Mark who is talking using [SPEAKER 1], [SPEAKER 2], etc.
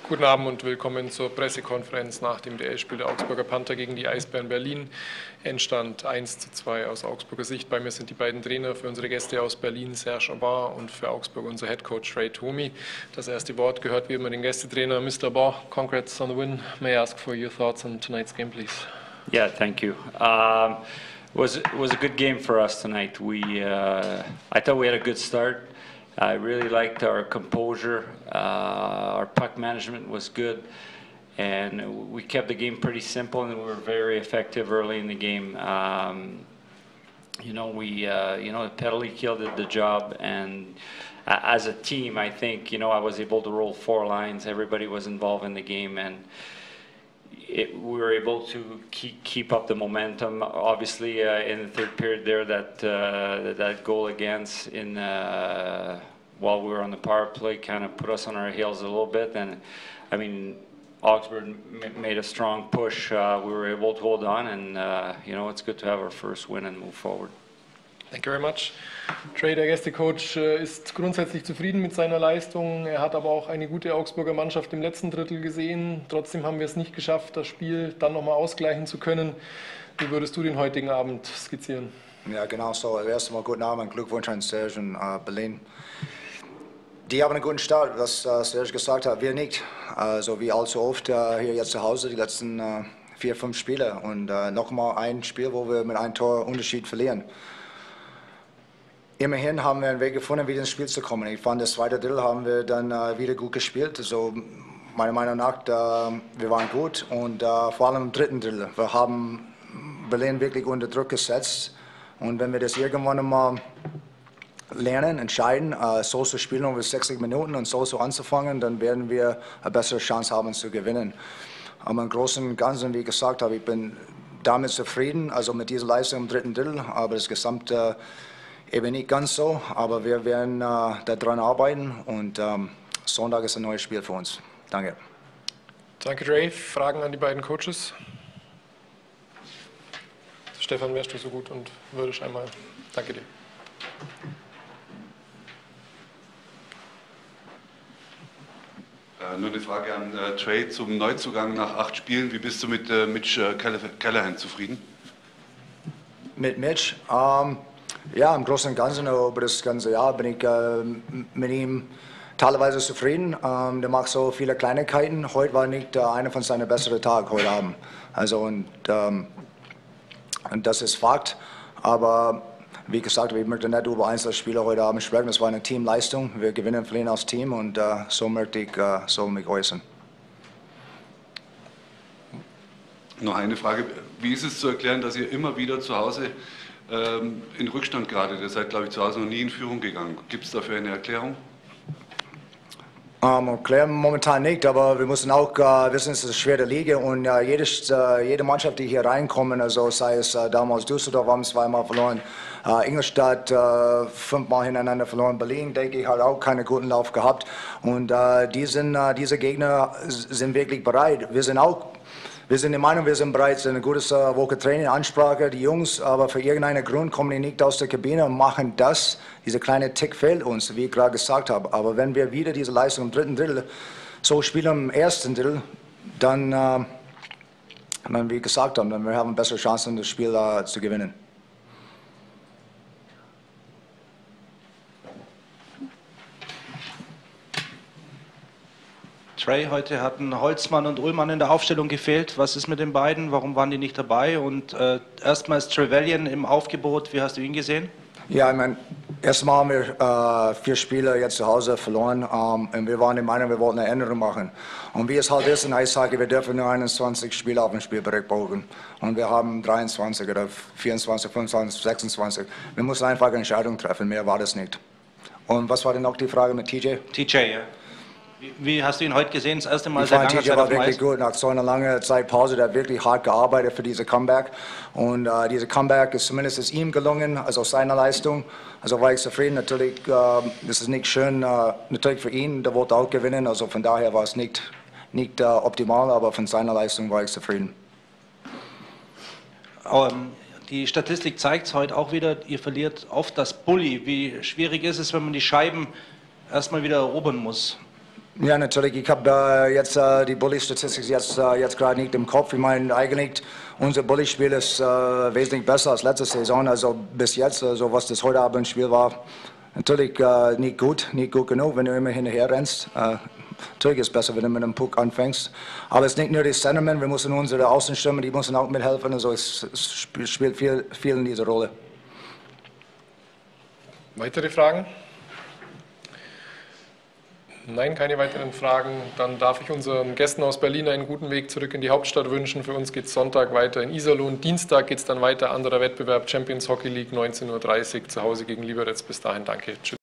[SPEAKER 1] Guten Abend und willkommen zur Pressekonferenz nach dem DL-Spiel der Augsburger Panther gegen die Eisbären Berlin. Endstand 1:2 aus Augsburger Sicht. Bei mir sind die beiden Trainer für unsere Gäste aus Berlin, Serge Aubin, und für Augsburg unser Headcoach Ray Twomey. Das erste Wort gehört wie immer den Gästetrainer Mr. Aubin. Congrats on the win. May I ask for your thoughts on tonight's game, please?
[SPEAKER 2] Yeah, thank you. Was a good game for us tonight. I thought we had a good start. I really liked our composure. Our puck management was good, and we kept the game pretty simple, and we were very effective early in the game. The penalty kill did the job, and as a team, I think I was able to roll 4 lines. Everybody was involved in the game, and we were able to keep up the momentum. Obviously, in the third period there, that goal against while we were on the power play kind of put us on our heels a little bit. And I mean, Augsburg made a strong push. We were able to hold on, and it's good to have our first win and move forward.
[SPEAKER 1] Thank you very much. Trey, der Gästecoach, ist grundsätzlich zufrieden mit seiner Leistung. Er hat aber auch eine gute Augsburger Mannschaft im letzten Drittel gesehen. Trotzdem haben wir es nicht geschafft, das Spiel dann nochmal ausgleichen zu können. Wie würdest du den heutigen Abend skizzieren?
[SPEAKER 3] Ja, genau so. Also erst einmal guten Abend, Glückwunsch an Serge und Berlin. Die haben einen guten Start, was Serge gesagt hat. Wir nicht. Also wie allzu oft hier jetzt zu Hause, die letzten 4, 5 Spiele. Und nochmal ein Spiel, wo wir mit einem Tor Unterschied verlieren. Immerhin haben wir einen Weg gefunden, wieder ins Spiel zu kommen. Ich fand, das zweite Drittel haben wir dann wieder gut gespielt. Also meiner Meinung nach, wir waren gut. Und vor allem im dritten Drittel. Wir haben Berlin wirklich unter Druck gesetzt. Und wenn wir das irgendwann mal lernen, entscheiden, so zu spielen über 60 Minuten und so anzufangen, dann werden wir eine bessere Chance haben zu gewinnen. Aber im Großen und Ganzen, wie ich gesagt habe, ich bin damit zufrieden, also mit dieser Leistung im dritten Drittel, aber das Gesamte eben nicht ganz so, aber wir werden daran arbeiten und Sonntag ist ein neues Spiel für uns. Danke.
[SPEAKER 1] Danke, Ray. Fragen an die beiden Coaches? Stefan, wärst du so gut und würdest einmal... Danke dir.
[SPEAKER 4] Nur eine Frage an Trey zum Neuzugang nach 8 Spielen. Wie bist du mit Mitch Callahan zufrieden?
[SPEAKER 3] Mit Mitch? Ja, im Großen und Ganzen über das ganze Jahr bin ich mit ihm teilweise zufrieden. Der macht so viele Kleinigkeiten. Heute war nicht einer von seinen besseren Tagen heute Abend. Also und das ist Fakt. Aber wie gesagt, ich möchte nicht über Einzelspieler heute Abend sprechen. Es war eine Teamleistung. Wir gewinnen, verlieren als Team und so möchte ich mich äußern.
[SPEAKER 4] Noch eine Frage. Wie ist es zu erklären, dass ihr immer wieder zu Hause in Rückstand geratet? Ihr seid, glaube ich, zu Hause noch nie in Führung gegangen. Gibt es dafür eine Erklärung?
[SPEAKER 3] Erklären momentan nicht, aber wir müssen auch wissen, es ist eine schwere Liga und jede Mannschaft, die hier reinkommen, also sei es damals Düsseldorf, haben 2-mal verloren, Ingolstadt 5-mal hintereinander verloren, Berlin, denke ich, hat auch keinen guten Lauf gehabt und diese Gegner sind wirklich bereit. Wir sind der Meinung, wir sind bereit, eine gute Woche Training, Ansprache, die Jungs, aber für irgendeinen Grund kommen die nicht aus der Kabine und machen das. Dieser kleine Tick fehlt uns, wie ich gerade gesagt habe. Aber wenn wir wieder diese Leistung im dritten Drittel so spielen im ersten Drittel, dann wie ich gesagt habe, dann wir haben bessere Chancen, das Spiel zu gewinnen.
[SPEAKER 5] Trey, heute hatten Holzmann und Ullmann in der Aufstellung gefehlt. Was ist mit den beiden? Warum waren die nicht dabei? Und erstmals Trevelyan im Aufgebot. Wie hast du ihn gesehen? Ja, ich meine, erstmal haben wir 4 Spiele jetzt zu Hause verloren und wir waren der Meinung, wir wollten eine Änderung machen. Und wie es halt ist in Eishockey, wir dürfen nur 21 Spiele auf dem Spielbericht brauchen. Und wir haben 23 oder 24, 25, 26. Wir mussten einfach eine Entscheidung treffen, mehr war das nicht. Und was war denn noch die Frage mit TJ? TJ, ja. Wie hast du ihn heute gesehen? Das erste Mal seit langer Zeit auf dem Eis? Wirklich gut. Nach so einer langen Zeit Pause, der hat wirklich hart gearbeitet für diese Comeback. Und diese Comeback ist zumindest ihm gelungen, also seiner Leistung. Also war ich zufrieden. Natürlich, das ist nicht schön, natürlich für ihn, der wollte auch gewinnen. Also von daher war es nicht optimal, aber von seiner Leistung war ich zufrieden. Die Statistik zeigt es heute auch wieder, ihr verliert oft das Bully. Wie schwierig ist es, wenn man die Scheiben erstmal wieder erobern muss?
[SPEAKER 3] Ja, natürlich. Ich habe jetzt die Bully-Statistik jetzt gerade nicht im Kopf. Ich meine, eigentlich unser Bully-Spiel ist wesentlich besser als letzte Saison. Also bis jetzt, also was das heute Abendspiel war, natürlich nicht gut genug, wenn du immer hinterher rennst. Natürlich ist es besser, wenn du mit einem Puck anfängst. Aber es ist nicht nur die Centermen, wir müssen unsere Außenstürmer, die müssen auch mithelfen. Also es spielt viel in dieser Rolle.
[SPEAKER 1] Weitere Fragen? Nein, keine weiteren Fragen. Dann darf ich unseren Gästen aus Berlin einen guten Weg zurück in die Hauptstadt wünschen. Für uns geht es Sonntag weiter in Iserlohn. Dienstag geht es dann weiter, anderer Wettbewerb, Champions Hockey League, 19:30 Uhr zu Hause gegen Liberec. Bis dahin, danke. Tschüss.